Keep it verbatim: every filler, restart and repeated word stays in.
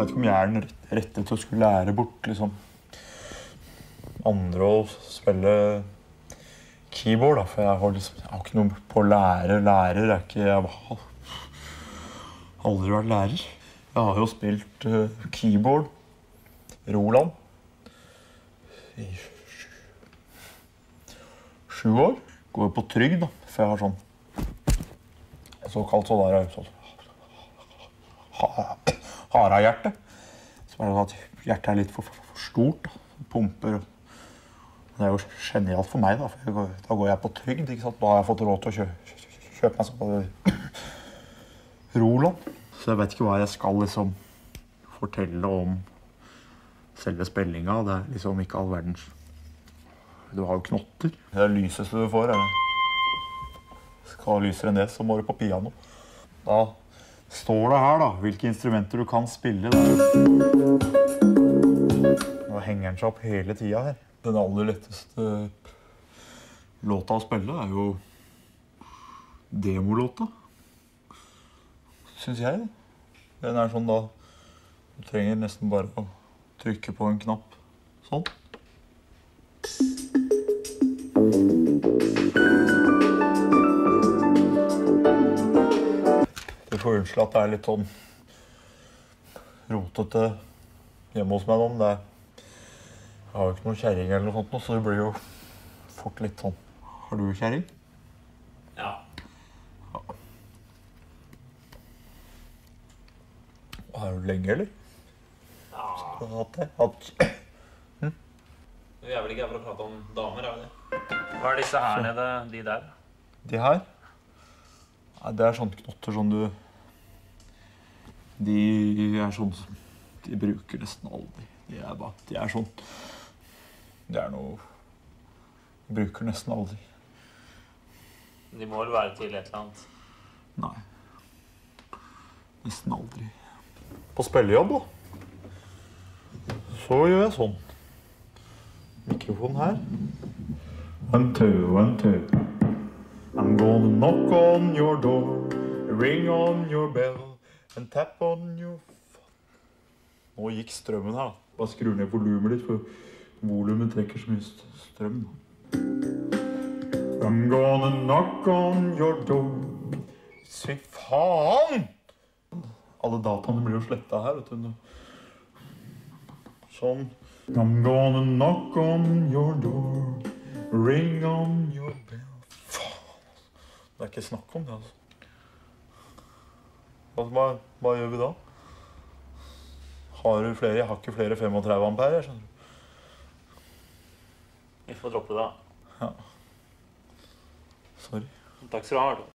vet ikke om jeg er den rette til å skulle lære bort liksom, andre å spille keyboard, da, for jeg har, liksom, jeg har ikke noe på å lære. Lærer er ikke, jeg har aldri vært lærer. Jeg har jo spilt uh, keyboard, Roland, i sju år. Går jo på trygg da, for jeg har sånn, såkalt sånn der, sånn, harahjerte. Så er det at hjertet er litt for, for, for stort, da. Pumper. Det er jo genialt for meg, da, for jeg går, da går jeg på trygd, ikke sant? Da har jeg fått råd til å kjøpe, kjøpe meg sånn Roland. Så jeg vet ikke hva jeg skal liksom fortelle om selve spillinga. Det er liksom ikke all verdens. Du har jo knotter. Det er lyseste du får, er det. Skal ha lysere enn det, så må du på piano. Da står det her da, hvilke instrumenter du kan spille. Nå henger den seg opp hele tiden her. Den aller letteste låta å spille er jo demolåta, synes jeg. Den er sånn da, du trenger nesten bare å trykke på en knapp, sånn. Du får unnskyld at det er litt sånn rotete hjemme hos meg nå. Jeg har jo ikke noen kjæring eller noe sånt, så det blir jo fort litt sånn. Har du kjæring? Ja. Ja. Er du lenge, eller? Ja. Skal du ha hatt det? Hatt... Hm? Vi er vel ikke her for å prate om damer, er vi det? Hva er disse her nede, de der? De her? Nei, det er sånne knotter som du... De er sånn som de bruker nesten aldri. De er bare, de er sånn... Det er noe... De bruker nesten aldri. De må vel være til et eller annet? Nei. Nesten aldri. På spillejobb da. Så gjør jeg sånn. Mikrofonen her. One, two, one, two. I'm gonna knock on your door, ring on your bell, and tap on your phone. Nå gikk strømmen her da. Bare skru ned volumet litt, for volumet trekker så mye strøm. I'm gonna knock on your door. Fy faen! Alle dataene blir jo slettet her, vet du. Sånn. I'm gonna knock on your door, ring on your bell. Faen, det er ikke snakk om det, altså. Hva, hva gjør vi da? Har du flere? Jeg har ikke flere femogtredve ampere, skjønner du. Vi får droppe det da. Ja. Sorry. Takk skal du ha.